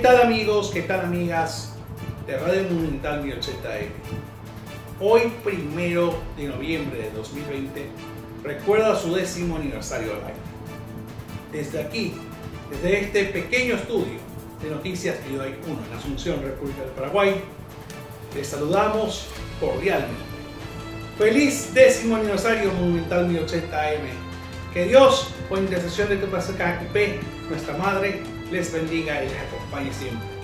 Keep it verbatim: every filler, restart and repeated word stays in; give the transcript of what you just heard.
tal amigos? ¿Qué tal amigas de Radio Monumental mil ochenta A M? Hoy, primero de noviembre de dos mil veinte, recuerda su décimo aniversario al aire. Desde aquí, desde este pequeño estudio de Noticias Vidoy uno en Asunción, República del Paraguay, les saludamos cordialmente. Feliz décimo aniversario Monumental mil ochenta A M. Que Dios, por intercesión de tu P, nuestra Madre, les bendiga y les acompañe siempre.